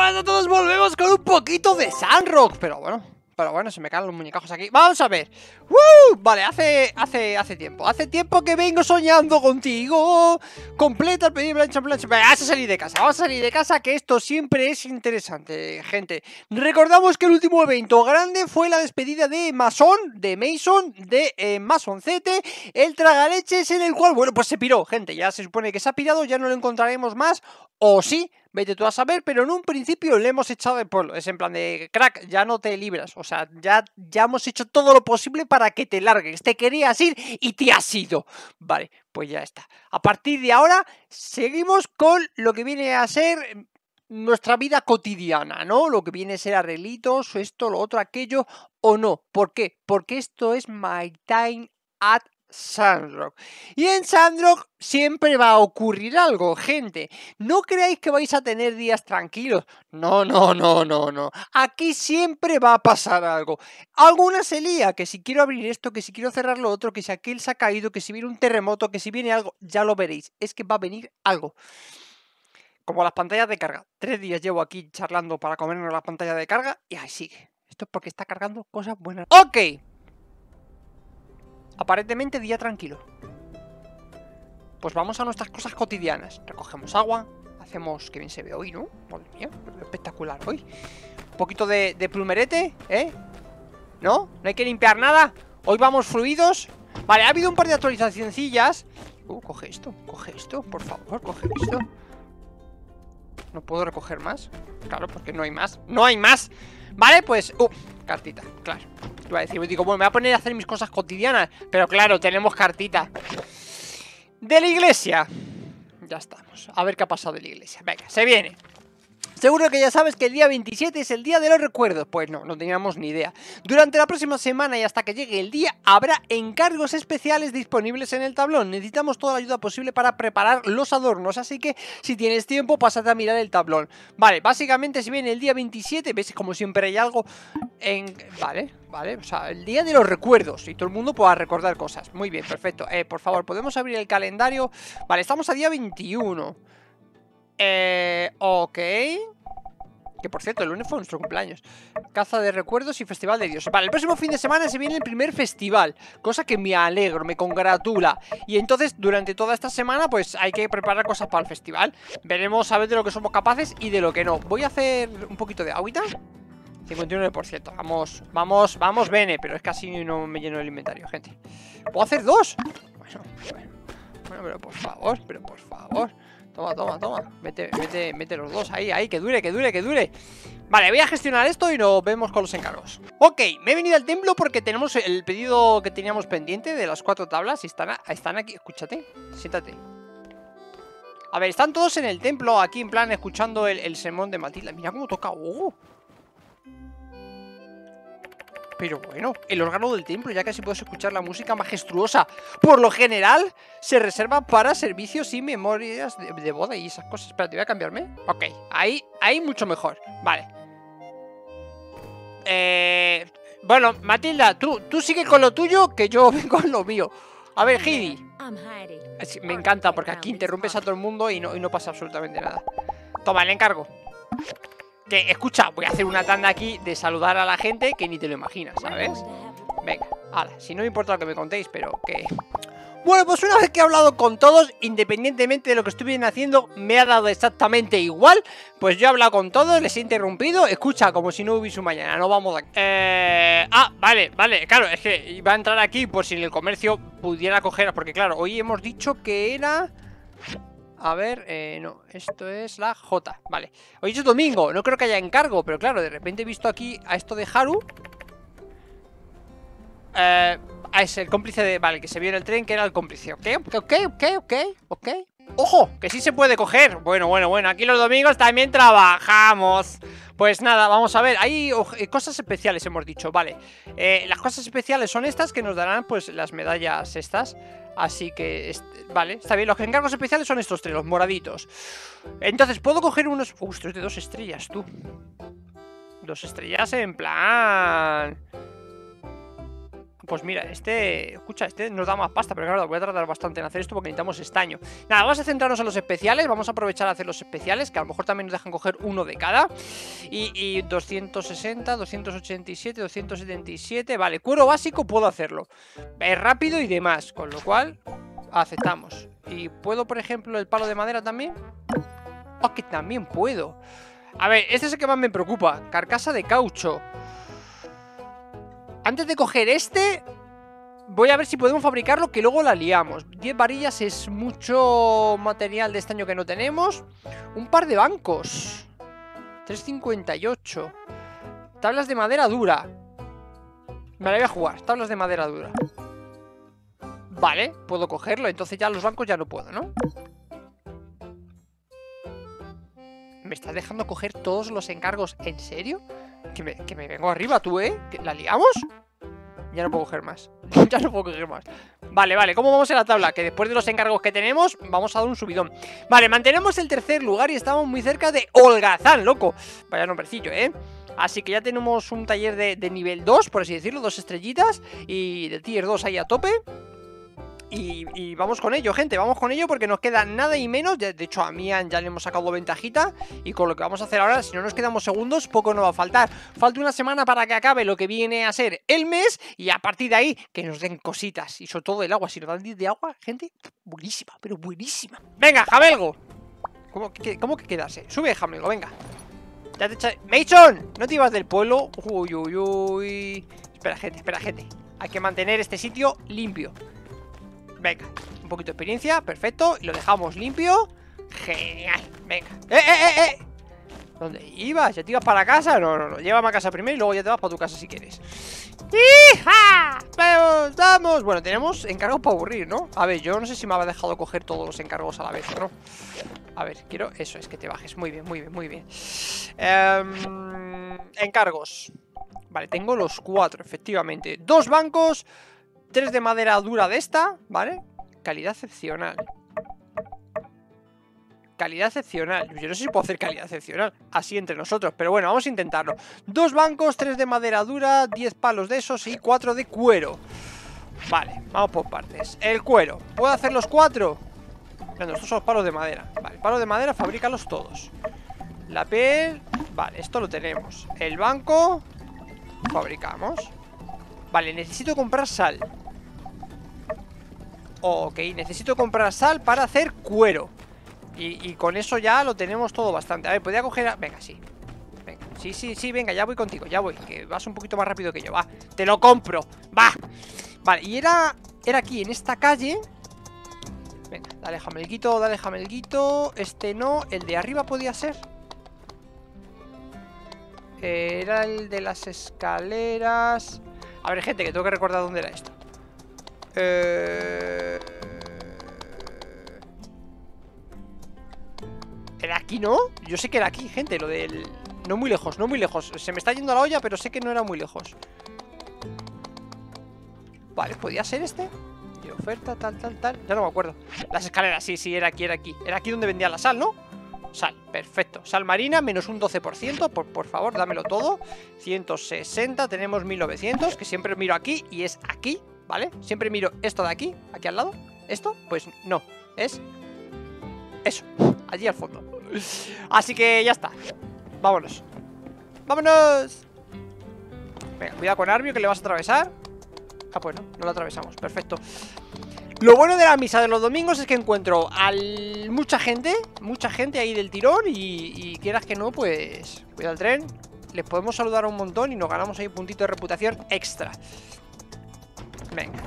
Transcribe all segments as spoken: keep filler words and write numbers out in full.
buenas a todos, volvemos con un poquito de Sandrock. Pero bueno, pero bueno, se me caen los muñecajos aquí. Vamos a ver. ¡Woo! Vale, hace, hace, hace tiempo Hace tiempo que vengo soñando contigo. Completa el pedido, plancha, plancha. Vamos a salir de casa, vamos a salir de casa, que esto siempre es interesante, gente. Recordamos que el último evento grande fue la despedida de Mason, de Mason, de eh, Masoncete, el tragaleches, en el cual, bueno, pues se piró, gente. Ya se supone que se ha pirado, ya no lo encontraremos más. O sí, vete tú a saber, pero en un principio le hemos echado del pueblo. Es en plan de, crack, ya no te libras. O sea, ya, ya hemos hecho todo lo posible para que te largues. Te querías ir y te has ido. Vale, pues ya está. A partir de ahora, seguimos con lo que viene a ser nuestra vida cotidiana, ¿no? Lo que viene a ser arreglitos, esto, lo otro, aquello, o no. ¿Por qué? Porque esto es My Time at Sandrock. Y en Sandrock siempre va a ocurrir algo, gente. No creáis que vais a tener días tranquilos. No, no, no, no, no. Aquí siempre va a pasar algo. Alguna se lía, que si quiero abrir esto, que si quiero cerrar lo otro, que si aquel se ha caído, que si viene un terremoto, que si viene algo, ya lo veréis. Es que va a venir algo. Como las pantallas de carga. Tres días llevo aquí charlando para comernos las pantallas de carga y ahí sigue. Esto es porque está cargando cosas buenas. Ok. Aparentemente día tranquilo. Pues vamos a nuestras cosas cotidianas. Recogemos agua, hacemos... que bien se ve hoy, ¿no? Madre mía, espectacular hoy. Un poquito de, de plumerete, ¿eh? ¿No? ¿No hay que limpiar nada? Hoy vamos fluidos. Vale, ha habido un par de actualizacioncillas. Uh, coge esto, coge esto, por favor, coge esto. ¿No puedo recoger más? Claro, porque no hay más. ¡No hay más! Vale, pues... Uh, cartita, claro. Iba a decir, digo, bueno, me voy a poner a hacer mis cosas cotidianas. Pero claro, tenemos cartita de la iglesia. Ya estamos. A ver qué ha pasado de la iglesia. Venga, se viene. Seguro que ya sabes que el día veintisiete es el día de los recuerdos. Pues no, no teníamos ni idea. Durante la próxima semana y hasta que llegue el día, habrá encargos especiales disponibles en el tablón. Necesitamos toda la ayuda posible para preparar los adornos, así que si tienes tiempo, pásate a mirar el tablón. Vale, básicamente si viene el día veintisiete, ves como siempre hay algo en... Vale, vale, o sea, el día de los recuerdos y todo el mundo pueda recordar cosas. Muy bien, perfecto. Eh, por favor, ¿podemos abrir el calendario? Vale, estamos a día veintiuno. Eh, ok. Que por cierto, el lunes fue nuestro cumpleaños. Caza de recuerdos y festival de dioses. Vale, el próximo fin de semana se viene el primer festival, cosa que me alegro, me congratula. Y entonces, durante toda esta semana, pues hay que preparar cosas para el festival. Veremos a ver de lo que somos capaces y de lo que no. Voy a hacer un poquito de agüita. cincuenta y nueve por ciento, vamos, vamos, vamos, bene. Pero es que así no me lleno el inventario, gente. ¿Puedo hacer dos? Bueno, bueno, bueno, pero por favor, pero por favor. Toma, toma, toma. Mete, mete, mete los dos ahí, ahí, que dure, que dure, que dure. Vale, voy a gestionar esto y nos vemos con los encargos. Ok, me he venido al templo porque tenemos el pedido que teníamos pendiente de las cuatro tablas y están, a, están aquí. Escúchate, siéntate. A ver, están todos en el templo, aquí en plan escuchando el, el sermón de Matilda. Mira cómo toca. ¡Oh! Pero bueno, el órgano del templo, ya casi puedes escuchar la música majestuosa. Por lo general, se reserva para servicios y memorias de, de boda y esas cosas. Espera, te voy a cambiarme. Ok, ahí, ahí mucho mejor. Vale. Eh, bueno, Matilda, tú, tú sigue con lo tuyo, que yo vengo con lo mío. A ver, Heidi. Me encanta porque aquí interrumpes a todo el mundo y no, y no pasa absolutamente nada. Toma, el encargo. Que, escucha, voy a hacer una tanda aquí de saludar a la gente que ni te lo imaginas, ¿sabes? Venga, hala, si no me importa lo que me contéis, pero que... Bueno, pues una vez que he hablado con todos, independientemente de lo que estuvieran haciendo, me ha dado exactamente igual. Pues yo he hablado con todos, les he interrumpido. Escucha, como si no hubiese un mañana, no vamos de aquí. Eh... Ah, vale, vale, claro, es que iba a entrar aquí por si en el comercio pudiera coger... Porque claro, hoy hemos dicho que era... A ver, eh, no, esto es la J, vale. Hoy es domingo, no creo que haya encargo. Pero claro, de repente he visto aquí a esto de Haru. Eh, es el cómplice de... Vale, que se vio en el tren, que era el cómplice. Ok, ok, ok, ok, ok. ¡Ojo! Que sí se puede coger. Bueno, bueno, bueno, aquí los domingos también trabajamos. Pues nada, vamos a ver. Hay cosas especiales, hemos dicho, vale. eh, Las cosas especiales son estas, que nos darán pues las medallas estas. Así que, vale, está bien. Los encargos especiales son estos tres, los moraditos. Entonces, puedo coger unos... Uh, esto es de dos estrellas, tú. Dos estrellas en plan... Pues mira, este, escucha, este nos da más pasta, pero claro, voy a tardar bastante en hacer esto porque necesitamos estaño. Nada, vamos a centrarnos en los especiales, vamos a aprovechar a hacer los especiales, que a lo mejor también nos dejan coger uno de cada. Y, y doscientos sesenta, doscientos ochenta y siete, doscientos setenta y siete, vale, cuero básico puedo hacerlo. Es rápido y demás, con lo cual aceptamos. Y puedo, por ejemplo, el palo de madera también. Oh, que también puedo. A ver, este es el que más me preocupa, carcasa de caucho. Antes de coger este, voy a ver si podemos fabricarlo, que luego la liamos. diez varillas es mucho material de estaño que no tenemos. Un par de bancos. tres cincuenta y ocho. Tablas de madera dura. Me la voy a jugar, tablas de madera dura. Vale, puedo cogerlo, entonces ya los bancos ya no puedo, ¿no? ¿Me estás dejando coger todos los encargos? ¿En serio? Que me, que me vengo arriba tú, ¿eh? ¿La liamos? Ya no puedo coger más. Ya no puedo coger más. Vale, vale, ¿cómo vamos en la tabla? Que después de los encargos que tenemos, vamos a dar un subidón. Vale, mantenemos el tercer lugar y estamos muy cerca de Holgazán, loco. Vaya nombrecillo, ¿eh? Así que ya tenemos un taller de, de nivel dos, por así decirlo, dos estrellitas. Y de tier dos ahí a tope. Y, y vamos con ello, gente, vamos con ello porque nos queda nada y menos. De hecho, a Mian ya le hemos sacado ventajita. Y con lo que vamos a hacer ahora, si no nos quedamos segundos, poco nos va a faltar. Falta una semana para que acabe lo que viene a ser el mes. Y a partir de ahí, que nos den cositas. Y sobre todo el agua, si nos dan diez de agua, gente, buenísima, pero buenísima. Venga, Jamelgo. ¿Cómo que, cómo que quedarse? Sube, Jamelgo, venga. Ya te echa... ¡Mason! ¿No te ibas del pueblo? Uy, uy, uy. Espera, gente, espera, gente. Hay que mantener este sitio limpio. Venga, un poquito de experiencia, perfecto. Y lo dejamos limpio. Genial, venga. ¡Eh, eh, eh, eh! ¿Dónde ibas? ¿Ya te ibas para casa? No, no, no, llévame a casa primero y luego ya te vas para tu casa si quieres. ¡Hija! ¡Vamos, vamos! Bueno, tenemos encargos para aburrir, ¿no? A ver, yo no sé si me había dejado coger todos los encargos a la vez, ¿no? A ver, quiero... Eso es, que te bajes. Muy bien, muy bien, muy bien. Eh, encargos. Vale, tengo los cuatro, efectivamente. Dos bancos... Tres de madera dura de esta, ¿vale? Calidad excepcional. Calidad excepcional. Yo no sé si puedo hacer calidad excepcional así entre nosotros, pero bueno, vamos a intentarlo. Dos bancos, tres de madera dura, diez palos de esos y cuatro de cuero. Vale, vamos por partes. El cuero, ¿puedo hacer los cuatro? No, no, estos son los palos de madera. Vale, palos de madera, fabrícalos todos. La piel, vale, esto lo tenemos. El banco, fabricamos. Vale, necesito comprar sal. Ok, necesito comprar sal para hacer cuero. Y, y con eso ya lo tenemos todo bastante. A ver, podría coger... A... Venga, sí. Venga, sí, sí, sí, venga, ya voy contigo, ya voy. Que vas un poquito más rápido que yo, va. Te lo compro, va. Vale, y era... Era aquí, en esta calle. Venga, dale jamelguito, dale jamelguito. Este no, el de arriba podía ser. Era el de las escaleras... A ver, gente, que tengo que recordar dónde era esto. Eh... ¿Era aquí, no? Yo sé que era aquí, gente, lo del... No muy lejos, no muy lejos. Se me está yendo la olla, pero sé que no era muy lejos. Vale, ¿podía ser este? De oferta, tal, tal, tal. Ya no me acuerdo. Las escaleras, sí, sí, era aquí, era aquí. Era aquí donde vendía la sal, ¿no? Sal, perfecto. Sal marina, menos un doce por ciento. Por, por favor, dámelo todo. ciento sesenta, tenemos mil novecientos. Que siempre miro aquí y es aquí, ¿vale? Siempre miro esto de aquí, aquí al lado. ¿Esto? Pues no, es eso, allí al fondo. Así que ya está. Vámonos. ¡Vámonos! Venga, cuidado con Arbio, que le vas a atravesar. Ah, pues no, no lo atravesamos, perfecto. Lo bueno de la misa de los domingos es que encuentro a mucha gente, mucha gente ahí del tirón y, y quieras que no, pues cuidado el tren. Les podemos saludar un montón y nos ganamos ahí un puntito de reputación extra. Venga.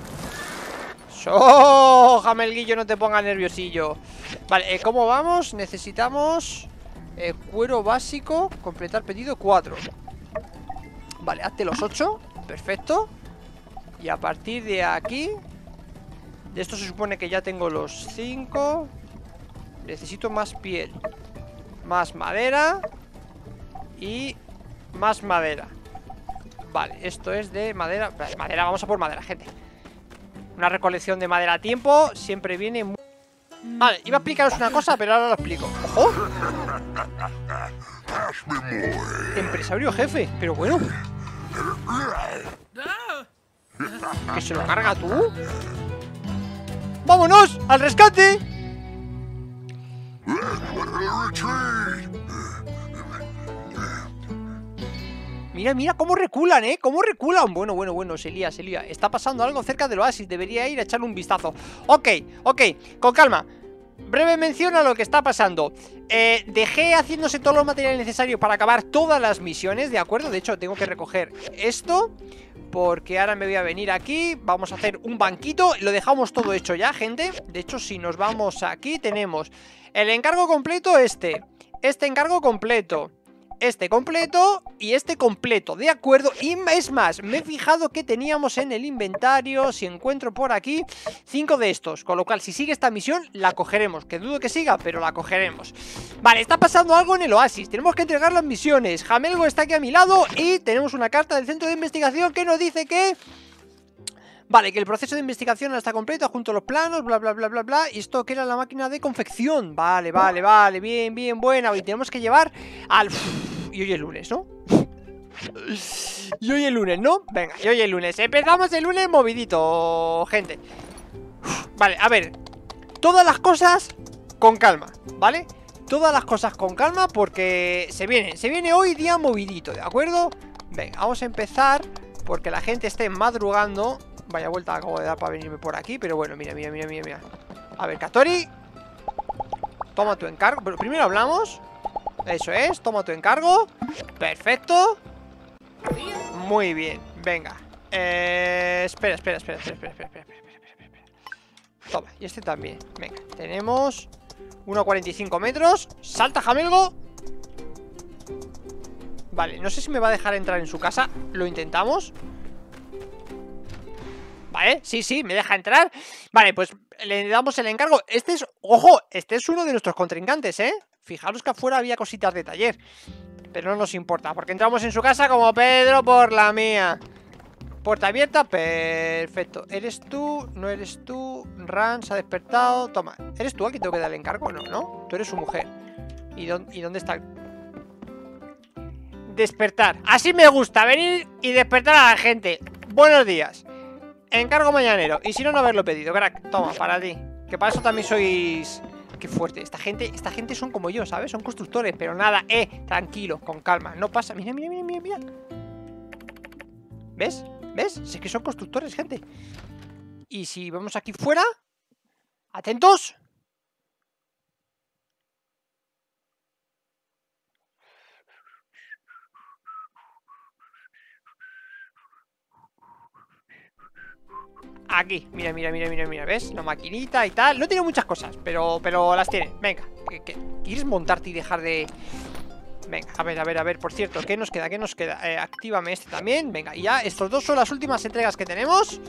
¡Oh, jamelguillo, no te pongas nerviosillo! Vale, eh, ¿cómo vamos? Necesitamos eh, cuero básico, completar pedido cuatro. Vale, hazte los ocho, perfecto. Y a partir de aquí... De esto se supone que ya tengo los cinco. Necesito más piel, más madera y más madera. Vale, esto es de madera. Madera, vamos a por madera, gente. Una recolección de madera a tiempo siempre viene muy... Vale, iba a explicaros una cosa, pero ahora lo explico. ¡Ojo! Empresario jefe, pero bueno. ¿Que se lo carga tú? ¡Vámonos! ¡Al rescate! Mira, mira cómo reculan, ¿eh? Cómo reculan. Bueno, bueno, bueno, se lía, se lía. Está pasando algo cerca del oasis. Debería ir a echarle un vistazo. Ok, ok, con calma. Breve mención a lo que está pasando. eh, Dejé haciéndose todos los materiales necesarios para acabar todas las misiones, ¿de acuerdo? De hecho, tengo que recoger esto, porque ahora me voy a venir aquí. Vamos a hacer un banquito. Lo dejamos todo hecho ya, gente. De hecho, si nos vamos aquí, tenemos el encargo completo este, este encargo completo, este completo y este completo, ¿de acuerdo? Y es más, me he fijado que teníamos en el inventario, si encuentro por aquí, cinco de estos. Con lo cual, si sigue esta misión, la cogeremos. Que dudo que siga, pero la cogeremos. Vale, está pasando algo en el oasis. Tenemos que entregar las misiones. Jamelgo está aquí a mi lado y tenemos una carta del centro de investigación que nos dice que... Vale, que el proceso de investigación está completo, junto a los planos, bla, bla, bla, bla, bla. Y esto que era la máquina de confección. Vale, vale, vale, bien, bien, buena. Y tenemos que llevar al... Y hoy es lunes, ¿no? Y hoy es lunes, ¿no? Venga, y hoy es lunes. Empezamos el lunes movidito, gente. Vale, a ver. Todas las cosas con calma, ¿vale? Todas las cosas con calma porque se viene, se viene hoy día movidito, ¿de acuerdo? Venga, vamos a empezar porque la gente esté madrugando. Vaya vuelta acabo de dar para venirme por aquí. Pero bueno, mira, mira, mira, mira, mira. A ver, Katori, toma tu encargo. Pero primero hablamos. Eso es, toma tu encargo. Perfecto. Muy bien, venga. eh, Espera, espera, espera, espera, espera, espera, espera, espera, espera, espera. Toma, y este también. Venga, tenemos uno coma cuarenta y cinco metros. Salta, Jamelgo. Vale, no sé si me va a dejar entrar en su casa. Lo intentamos. Vale, sí, sí, me deja entrar. Vale, pues le damos el encargo. Este es, ojo, este es uno de nuestros contrincantes, ¿eh? Fijaros que afuera había cositas de taller. Pero no nos importa, porque entramos en su casa como Pedro por la mía. Puerta abierta, perfecto. ¿Eres tú? ¿No eres tú? Ran se ha despertado. Toma, ¿eres tú al que tengo que darle encargo? No, ¿no? Tú eres su mujer. ¿Y dónde, y dónde está el... Despertar? Así me gusta, venir y despertar a la gente. Buenos días. Encargo mañanero. Y si no, no haberlo pedido, crack. Toma, para ti. Que para eso también sois... Qué fuerte. Esta gente, esta gente son como yo, ¿sabes? Son constructores, pero nada, eh, tranquilo, con calma. No pasa. Mira, mira, mira, mira, mira. ¿Ves? ¿Ves? Sí que son constructores, gente. Y si vamos aquí fuera... ¡Atentos! Aquí, mira, mira, mira, mira, mira, ¿ves? La maquinita y tal. No tiene muchas cosas, pero, pero las tiene. Venga, ¿qué, qué? ¿Quieres montarte y dejar de...? Venga, a ver, a ver, a ver, por cierto, ¿qué nos queda? ¿Qué nos queda? Eh, actívame este también. Venga, y ya, estos dos son las últimas entregas que tenemos.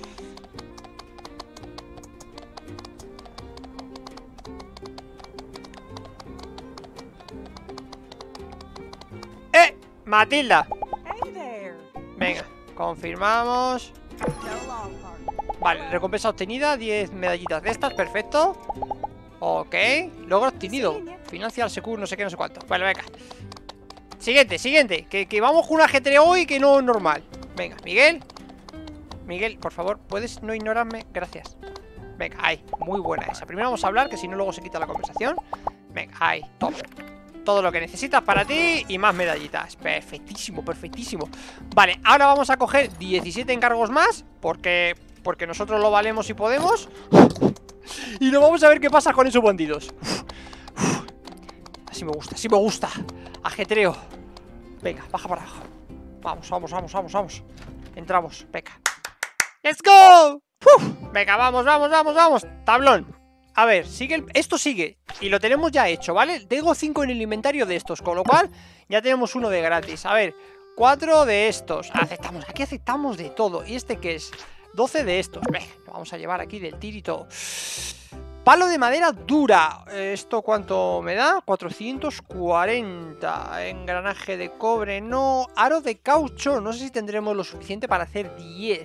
¡Eh! ¡Matilda! Venga, confirmamos. Vale, recompensa obtenida, diez medallitas de estas, perfecto. Ok, logro obtenido. Financial Secure, no sé qué, no sé cuánto. Vale, venga. Siguiente, siguiente, que, que vamos con un ajetreo hoy que no es normal. Venga, Miguel. Miguel, por favor, ¿puedes no ignorarme? Gracias. Venga, ahí, muy buena esa. Primero vamos a hablar, que si no luego se quita la conversación. Venga, ahí, toma. Todo lo que necesitas para ti y más medallitas. Perfectísimo, perfectísimo. Vale, ahora vamos a coger diecisiete encargos más, porque, porque nosotros lo valemos y podemos. Y nos vamos a ver qué pasa con esos bandidos. Así me gusta, así me gusta. Ajetreo. Venga, baja para abajo. Vamos, vamos, vamos, vamos, vamos. Entramos, venga. ¡Let's go! Uf. Venga, vamos, vamos, vamos, vamos. Tablón. A ver, sigue el... esto sigue. Y lo tenemos ya hecho, ¿vale? Tengo cinco en el inventario de estos, con lo cual ya tenemos uno de gratis. A ver, cuatro de estos. Aceptamos, aquí aceptamos de todo. ¿Y este qué es? doce de estos. Venga, lo vamos a llevar aquí del tirito. Palo de madera dura. ¿Esto cuánto me da? cuatrocientos cuarenta. Engranaje de cobre, no. Aro de caucho. No sé si tendremos lo suficiente para hacer diez.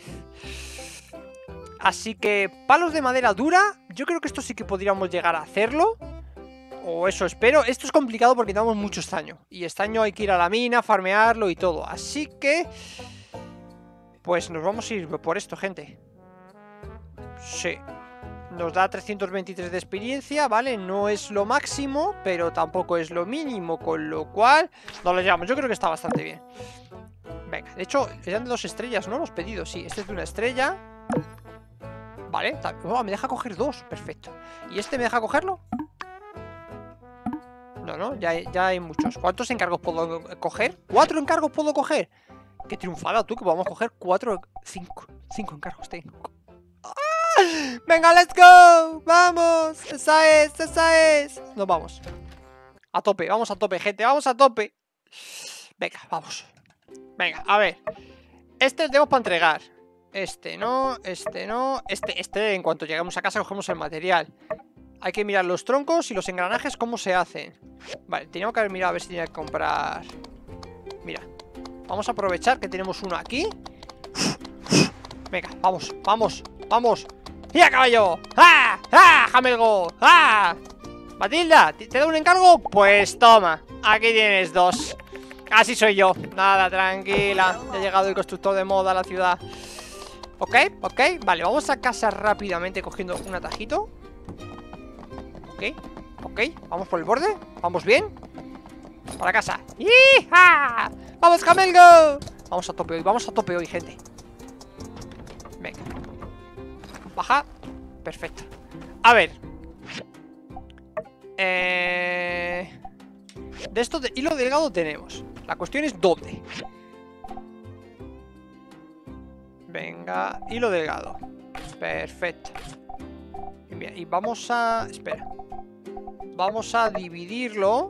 Así que palos de madera dura. Yo creo que esto sí que podríamos llegar a hacerlo. O eso espero. Esto es complicado porque tenemos mucho estaño. Y estaño hay que ir a la mina, farmearlo y todo. Así que... pues nos vamos a ir por esto, gente. Sí. Nos da trescientos veintitrés de experiencia, ¿vale? No es lo máximo, pero tampoco es lo mínimo, con lo cual nos lo llevamos. Yo creo que está bastante bien. Venga, de hecho, eran de dos estrellas, ¿no? Los pedidos, sí. Este es de una estrella. Vale, oh, me deja coger dos, perfecto. ¿Y este me deja cogerlo? No, no, ya, ya hay muchos. ¿Cuántos encargos puedo coger? ¿Cuatro encargos puedo coger? Qué triunfada tú, que vamos a coger cuatro, cinco. Cinco encargos tengo. ¡Venga, let's go! ¡Vamos! ¡Esa es! ¡Esa es! Nos vamos. A tope, vamos a tope, gente. ¡Vamos a tope! Venga, vamos. Venga, a ver. Este lo tenemos para entregar. Este no, este no. Este, este, en cuanto lleguemos a casa cogemos el material. Hay que mirar los troncos y los engranajes cómo se hacen. Vale, teníamos que haber mirado a ver si tenía que comprar. Mira, vamos a aprovechar que tenemos uno aquí. Venga, vamos, vamos, vamos. ¡Ya, caballo! ¡Ah! ¡Ah! ¡Jamelgo! ¡Ah! Matilda, ¿te, ¿te da un encargo? Pues toma, aquí tienes dos. Así soy yo. Nada, tranquila. Ya ha llegado el constructor de moda a la ciudad. Ok, ok, vale, vamos a casa rápidamente cogiendo un atajito. Ok, ok, vamos por el borde. Vamos bien. Para casa. ¡Hija! ¡Vamos, Jamelgo! Vamos a tope hoy, vamos a tope hoy, gente. Venga. Baja. Perfecto. A ver. Eh... De esto de hilo delgado tenemos. La cuestión es dónde. Venga, hilo delgado. Perfecto. Bien, y vamos a... Espera. Vamos a dividirlo.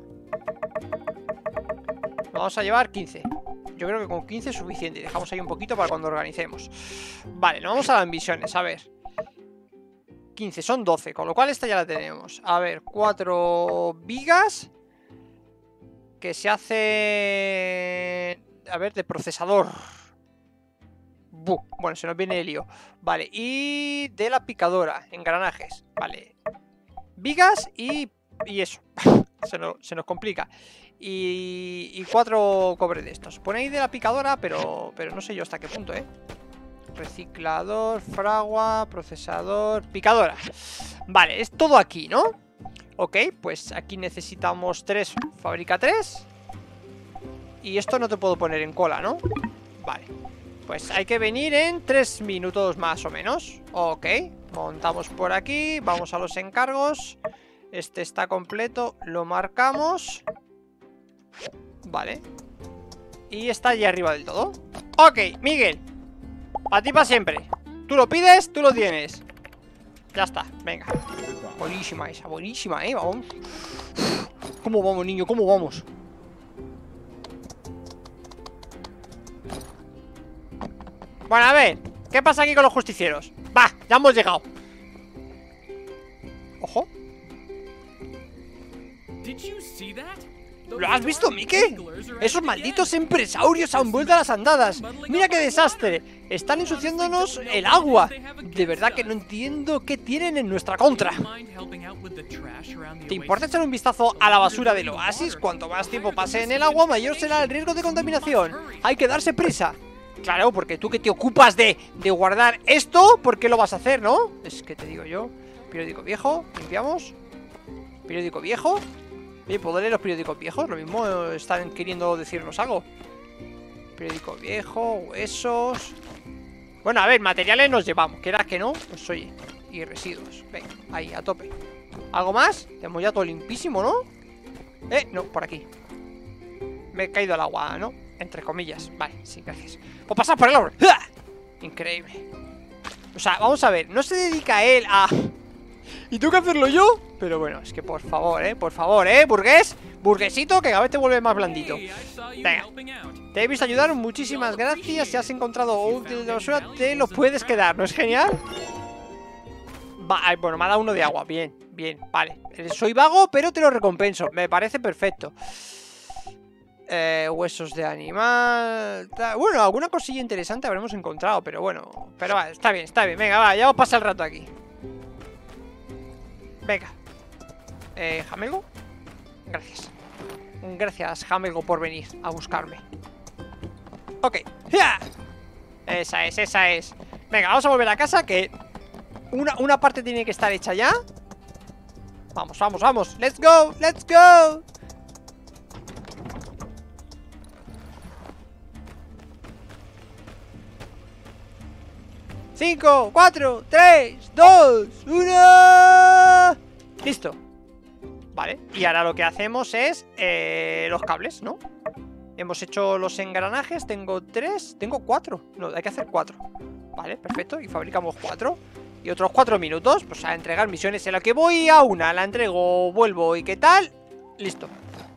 Vamos a llevar quince. Yo creo que con quince es suficiente. Dejamos ahí un poquito para cuando organicemos. Vale, nos vamos a las misiones, a ver. quince, son doce, con lo cual esta ya la tenemos. A ver, cuatro vigas. Que se hace... A ver, de procesador. Buh, bueno, se nos viene el lío. Vale, y de la picadora, engranajes. Vale. Vigas y... Y eso. se, nos, se nos complica. Y, y cuatro cobre de estos. Pone ahí de la picadora, pero, pero no sé yo hasta qué punto, ¿eh? Reciclador, fragua, procesador, picadora. Vale, es todo aquí, ¿no? Ok, pues aquí necesitamos tres. Fabrica tres. Y esto no te puedo poner en cola, ¿no? Vale, pues hay que venir en tres minutos más o menos. Ok, montamos por aquí. Vamos a los encargos. Este está completo, lo marcamos. Vale. Y está allí arriba del todo. Ok, Miguel, a ti para siempre. Tú lo pides, tú lo tienes. Ya está, venga. Buenísima esa, buenísima, eh, vamos. ¿Cómo vamos, niño? ¿Cómo vamos? Bueno, a ver, ¿qué pasa aquí con los justicieros? Va, ya hemos llegado. Ojo. ¿Lo has visto, Mike? Esos malditos empresarios han vuelto a las andadas. Mira qué desastre. Están ensuciándonos el agua. De verdad que no entiendo qué tienen en nuestra contra. ¿Te importa echar un vistazo a la basura del oasis? Cuanto más tiempo pase en el agua, mayor será el riesgo de contaminación. Hay que darse prisa. Claro, porque tú que te ocupas de, de guardar esto, ¿por qué lo vas a hacer, no? Es que te digo yo. Periódico viejo, limpiamos. Periódico viejo. Oye, ¿puedo leer los periódicos viejos? Lo mismo están queriendo decirnos algo. Periódico viejo, huesos. Bueno, a ver, materiales nos llevamos. Quieras que no, pues oye. Y residuos, venga, ahí, a tope. ¿Algo más? Tenemos ya todo limpísimo, ¿no? Eh, no, por aquí. Me he caído al agua, ¿no? Entre comillas, vale, sí, gracias. Pues pasar por el agua. Increíble. O sea, vamos a ver, no se dedica él a... ¿Y tengo que hacerlo yo? Pero bueno, es que por favor, eh, por favor, eh, burgués. Burguesito, que cada vez te vuelve más blandito. Venga, te he visto ayudar, muchísimas gracias. Si has encontrado útil de basura, te lo puedes quedar, ¿no es genial? Va, bueno, me ha dado uno de agua, bien, bien, vale. Soy vago, pero te lo recompenso, me parece perfecto. Eh, huesos de animal. Bueno, alguna cosilla interesante habremos encontrado, pero bueno. Pero va, está bien, está bien, venga, va, ya os pasa el rato aquí. Venga. Eh, ¿Jamelgo? Gracias. Gracias, Jamelgo, por venir a buscarme. Ok. ¡Ja! Esa es, esa es. Venga, vamos a volver a casa que Una, una parte tiene que estar hecha ya. Vamos, vamos, vamos. Let's go, let's go. Cinco, cuatro, tres, dos, uno. Listo. Vale, y ahora lo que hacemos es eh, los cables, ¿no? Hemos hecho los engranajes, tengo tres, tengo cuatro. No, hay que hacer cuatro. Vale, perfecto, y fabricamos cuatro. Y otros cuatro minutos, pues a entregar misiones. En la que voy a una, la entrego, vuelvo y ¿qué tal? Listo.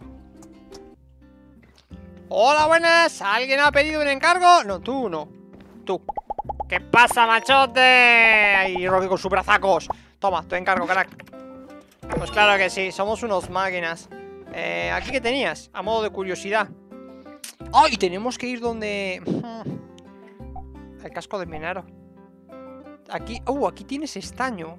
Hola, buenas, ¿alguien ha pedido un encargo? No, tú no, tú. ¿Qué pasa, machote? Ahí Rocky con sus brazacos. Toma, tu encargo, crack. Pues claro que sí, somos unos máquinas. eh, ¿Aquí qué tenías? A modo de curiosidad. ¡Ay! Tenemos que ir donde... El casco de Menaro. Aquí... ¡Uh! Aquí tienes estaño.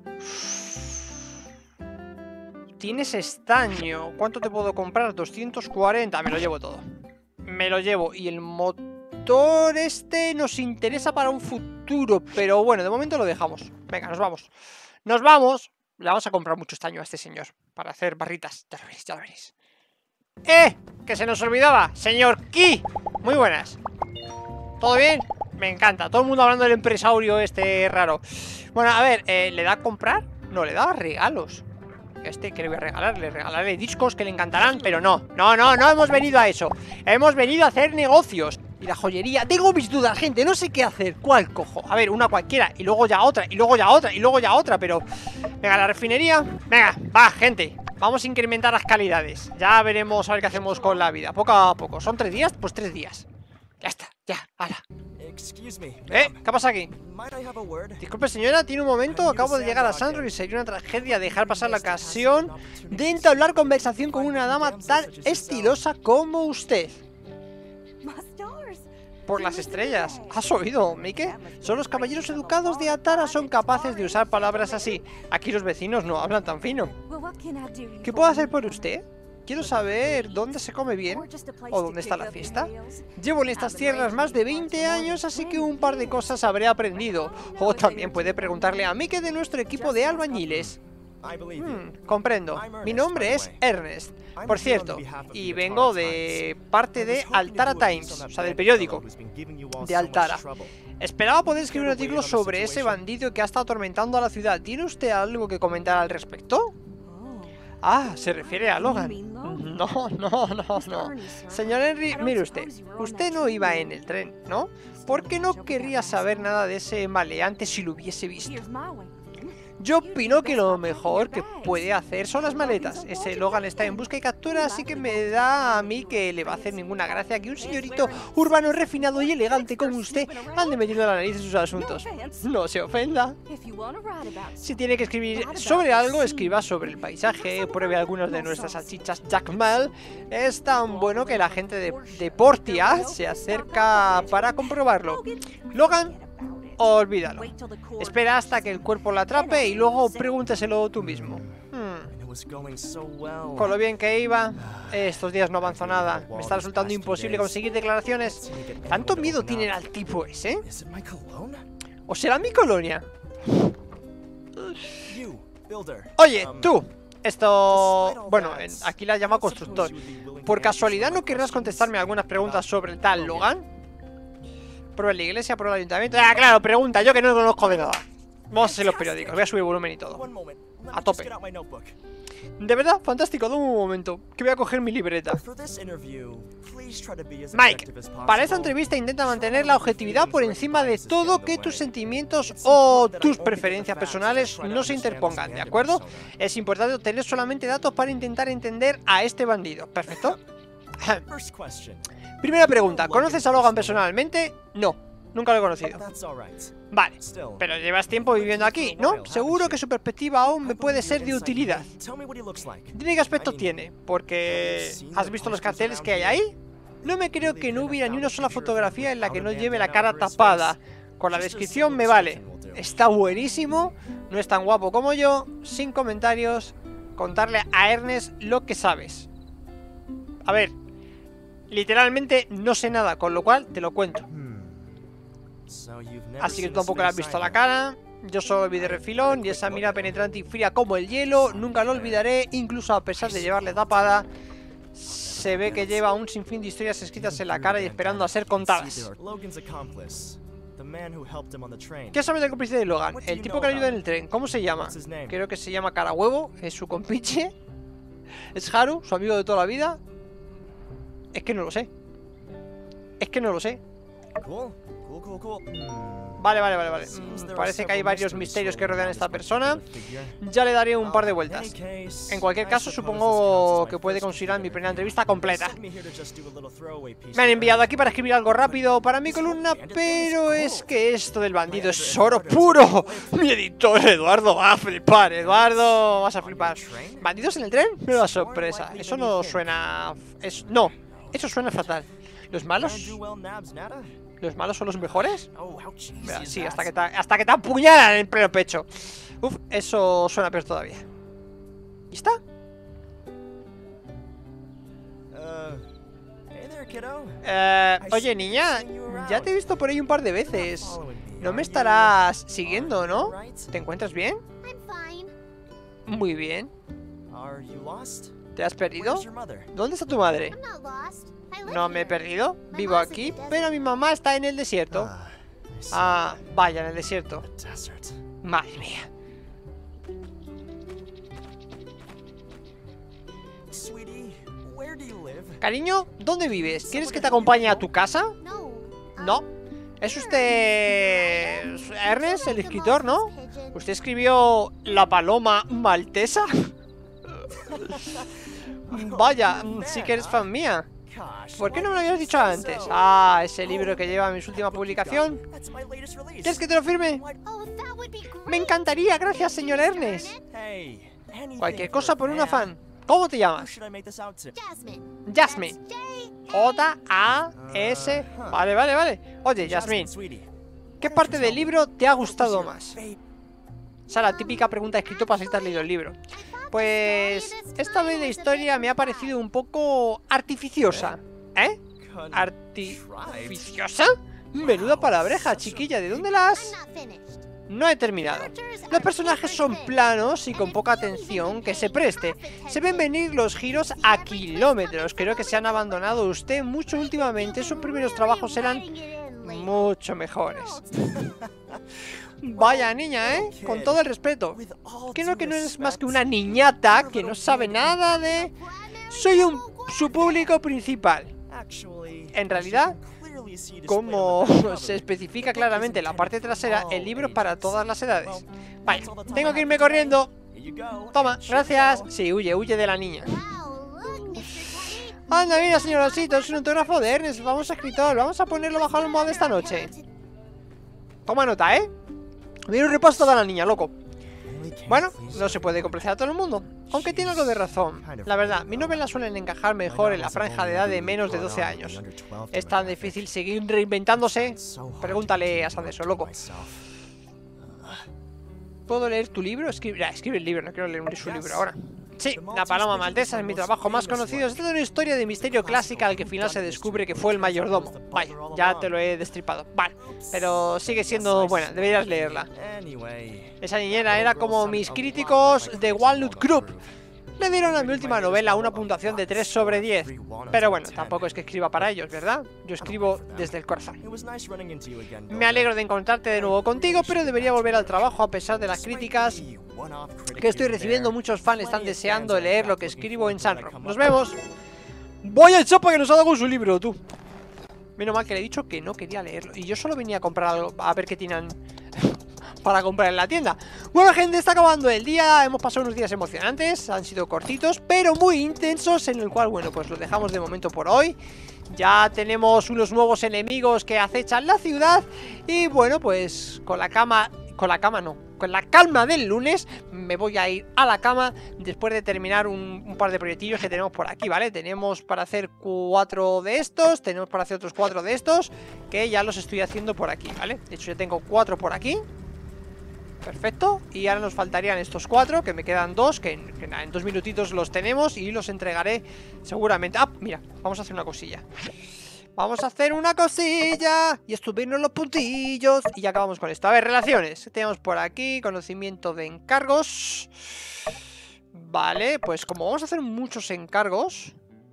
Tienes estaño. ¿Cuánto te puedo comprar? doscientos cuarenta. Me lo llevo todo. Me lo llevo. Y el motor este nos interesa para un futuro. Pero bueno, de momento lo dejamos. Venga, nos vamos. Nos vamos. Le vamos a comprar mucho estaño a este señor para hacer barritas. Ya lo veréis, ya lo veréis. ¡Eh! Que se nos olvidaba. Señor Ki. Muy buenas. ¿Todo bien? Me encanta. Todo el mundo hablando del empresario este raro. Bueno, a ver, eh, ¿le da a comprar? No, le da regalos. Este, ¿qué le voy a regalar? Le regalaré discos que le encantarán, pero no. No, no, no hemos venido a eso. Hemos venido a hacer negocios. Y la joyería, tengo mis dudas, gente, no sé qué hacer. ¿Cuál cojo? A ver, una cualquiera, y luego ya otra, y luego ya otra, y luego ya otra, pero... Venga, la refinería. Venga, va, gente. Vamos a incrementar las calidades. Ya veremos a ver qué hacemos con la vida. Poco a poco. ¿Son tres días? Pues tres días. Ya está, ya, hala. ¿Eh? ¿Qué pasa aquí? Disculpe, señora, ¿tiene un momento? Acabo de llegar a Sandro y sería una tragedia dejar pasar la ocasión de entablar conversación con una dama tan estilosa como usted. Por las estrellas. ¿Has oído, Mike? Son los caballeros educados de Atara, son capaces de usar palabras así. Aquí los vecinos no hablan tan fino. ¿Qué puedo hacer por usted? Quiero saber dónde se come bien o dónde está la fiesta. Llevo en estas tierras más de veinte años, así que un par de cosas habré aprendido. O también puede preguntarle a Mike de nuestro equipo de albañiles. Hmm, comprendo. Mi nombre es Ernest. Por cierto, y vengo de parte de Altara Times, o sea, del periódico de Altara. Esperaba poder escribir un artículo sobre ese bandido que ha estado atormentando a la ciudad. ¿Tiene usted algo que comentar al respecto? Ah, se refiere a Logan. No, no, no, no. Señor Henry, mire usted. Usted no iba en el tren, ¿no? ¿Por qué no querría saber nada de ese maleante si lo hubiese visto? Yo opino que lo mejor que puede hacer son las maletas. Ese Logan está en busca y captura, así que me da a mí que le va a hacer ninguna gracia que un señorito urbano refinado y elegante como usted ande metiendo la nariz en sus asuntos. No se ofenda. Si tiene que escribir sobre algo, escriba sobre el paisaje, pruebe algunas de nuestras salchichas Jack Mal. Es tan bueno que la gente de, de Portia se acerca para comprobarlo. Logan, olvídalo. Espera hasta que el cuerpo la atrape y luego pregúnteselo tú mismo. Hmm. Con lo bien que iba, estos días no avanzó nada. Me está resultando imposible conseguir declaraciones. ¿Tanto miedo tienen al tipo ese? ¿O será mi colonia? Oye, tú. Esto... Bueno, aquí la llama constructor. ¿Por casualidad no querrás contestarme algunas preguntas sobre el tal Logan? ¿Prueba en la iglesia? ¿Prueba el ayuntamiento? Ah, claro, pregunta, yo que no conozco de nada. Vamos a hacer los periódicos, voy a subir volumen y todo. A tope. De verdad, fantástico, dame un momento, que voy a coger mi libreta. Mike, para esta entrevista intenta mantener la objetividad por encima de todo, que tus sentimientos o tus preferencias personales no se interpongan, ¿de acuerdo? Es importante obtener solamente datos para intentar entender a este bandido. ¿Perfecto? Primera pregunta, ¿conoces a Logan personalmente? No, nunca lo he conocido. Vale, pero llevas tiempo viviendo aquí, ¿no? Seguro que su perspectiva aún me puede ser de utilidad. Dime qué aspecto tiene, porque... ¿has visto los carteles que hay ahí? No me creo que no hubiera ni una sola fotografía en la que no lleve la cara tapada. Con la descripción me vale. Está buenísimo, no es tan guapo como yo, sin comentarios. Contarle a Ernest lo que sabes. A ver, literalmente no sé nada, con lo cual te lo cuento. Así que tú tampoco le has visto la cara. Yo solo lo vi de refilón y esa mirada penetrante y fría como el hielo, nunca lo olvidaré, incluso a pesar de llevarle tapada. Se ve que lleva un sinfín de historias escritas en la cara y esperando a ser contadas. ¿Qué sabes del cómplice de Logan? El tipo que le ayuda en el tren, ¿cómo se llama? Creo que se llama Carahuevo, es su compiche. ¿Es Haru, su amigo de toda la vida? Es que no lo sé. Es que no lo sé. Vale, vale, vale, vale. Mm, parece que hay varios misterios que rodean a esta persona. Ya le daré un par de vueltas. En cualquier caso, supongo que puede considerar mi primera entrevista completa. Me han enviado aquí para escribir algo rápido para mi columna, pero es que esto del bandido es oro puro. Mi editor Eduardo va a flipar. Eduardo, vas a flipar. ¿Bandidos en el tren? Nueva sorpresa. Eso no suena... Es... No, eso suena fatal. ¿Los malos? ¿Los malos son los mejores? Mira, sí, hasta que, te, hasta que te apuñalan en pleno pecho. Uf, eso suena peor todavía. ¿Y está? Eh, oye, niña, ya te he visto por ahí un par de veces. No me estarás siguiendo, ¿no? ¿Te encuentras bien? Muy bien. ¿Te has perdido? ¿Dónde está tu madre? No me he perdido, vivo aquí, pero mi mamá está en el desierto. Ah, vaya, en el desierto. Madre mía. Cariño, ¿dónde vives? ¿Quieres que te acompañe a tu casa? No. ¿Es usted Ernest, el escritor, no? ¿Usted escribió La paloma maltesa? Vaya, sí que eres fan mía. ¿Por qué no me lo habías dicho antes? Ah, ese libro que lleva mi última publicación. ¿Quieres que te lo firme? Me encantaría, gracias, señor Ernest. Cualquier cosa por una fan. ¿Cómo te llamas? Jasmine. J A S. Vale, vale, vale. Oye, Jasmine, ¿qué parte del libro te ha gustado más? Esa es la típica pregunta escrita para si te has leído el libro. Pues esta vez la historia me ha parecido un poco artificiosa. ¿Eh? ¿Artificiosa? Menuda palabreja, chiquilla. ¿De dónde la has? No he terminado. Los personajes son planos y con poca atención que se preste. Se ven venir los giros a kilómetros. Creo que se han abandonado usted mucho últimamente. Sus primeros trabajos eran mucho mejores. Vaya niña, ¿eh? Con todo el respeto. Creo que no eres más que una niñata que no sabe nada de... Soy un su público principal. En realidad, como se especifica claramente en la parte trasera, el libro es para todas las edades. Vaya, tengo que irme corriendo. Toma, gracias. Sí, huye, huye de la niña. Anda, mira, señor Osito, es un autógrafo de Ernest, vamos a escritor. Vamos a ponerlo bajo la almohada esta noche. Toma nota, ¿eh? Mira un repaso toda la niña, loco. Bueno, no se puede complacer a todo el mundo, aunque tiene algo de razón. La verdad, mis novelas suelen encajar mejor en la franja de edad de menos de doce años. ¿Es tan difícil seguir reinventándose? Pregúntale a Sanderson, loco. ¿Puedo leer tu libro? Escribe, ya, escribe el libro, no quiero leer su libro ahora. Sí, La paloma maltesa es mi trabajo más conocido. Es toda una historia de misterio clásica al que al final se descubre que fue el mayordomo. Vaya, ya te lo he destripado. Vale, pero sigue siendo buena, deberías leerla. Esa niñera era como mis críticos de Walnut Group. Le dieron a mi última novela una puntuación de tres sobre diez. Pero bueno, tampoco es que escriba para ellos, ¿verdad? Yo escribo desde el corazón. Me alegro de encontrarte de nuevo contigo, pero debería volver al trabajo a pesar de las críticas que estoy recibiendo. Muchos fans están deseando leer lo que escribo en Sunrock. Nos vemos. Voy al chapa que nos ha dado con su libro, tú. Menos mal que le he dicho que no quería leerlo. Y yo solo venía a comprar algo, a ver qué tienen para comprar en la tienda. Bueno, gente, está acabando el día. Hemos pasado unos días emocionantes. Han sido cortitos, pero muy intensos. En el cual, bueno, pues lo dejamos de momento por hoy. Ya tenemos unos nuevos enemigos que acechan la ciudad. Y bueno, pues con la cama... Con la cama no, con la calma del lunes me voy a ir a la cama después de terminar un, un par de proyectillos que tenemos por aquí, ¿vale? Tenemos para hacer cuatro de estos, tenemos para hacer otros cuatro de estos, que ya los estoy haciendo por aquí, ¿vale? De hecho ya tengo cuatro por aquí. Perfecto, y ahora nos faltarían estos cuatro, que me quedan dos, que, que nada, en dos minutitos los tenemos y los entregaré seguramente. Ah, mira, vamos a hacer una cosilla. Vamos a hacer una cosilla y estupirnos los puntillos. Y ya acabamos con esto. A ver, relaciones. Tenemos por aquí conocimiento de encargos. Vale, pues como vamos a hacer muchos encargos.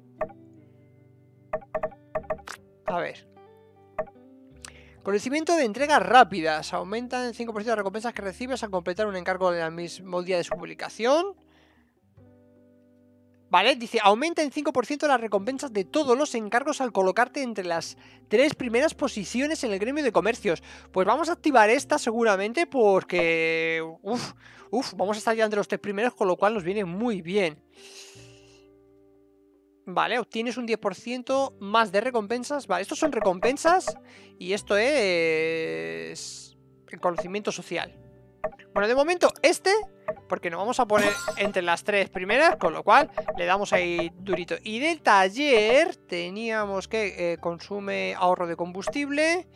A ver. Conocimiento de entregas rápidas. Aumentan el cinco por ciento de las recompensas que recibes al completar un encargo en el mismo día de su publicación. Vale, dice, aumenta en cinco por ciento las recompensas de todos los encargos al colocarte entre las tres primeras posiciones en el gremio de comercios. Pues vamos a activar esta seguramente porque... Uf, uf, vamos a estar ya entre los tres primeros, con lo cual nos viene muy bien. Vale, obtienes un diez por ciento más de recompensas. Vale, estos son recompensas y esto es... el conocimiento social. Bueno, de momento este, porque nos vamos a poner entre las tres primeras, con lo cual le damos ahí durito. Y del taller teníamos que eh, consume ahorro de combustible.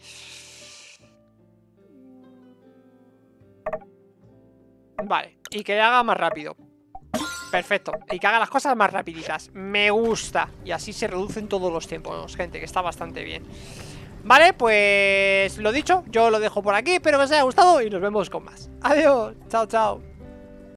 Vale, y que haga más rápido. Perfecto, y que haga las cosas más rapiditas. Me gusta. Y así se reducen todos los tiempos, gente, que está bastante bien. Vale, pues lo dicho, yo lo dejo por aquí. Espero que os haya gustado y nos vemos con más. Adiós, chao, chao.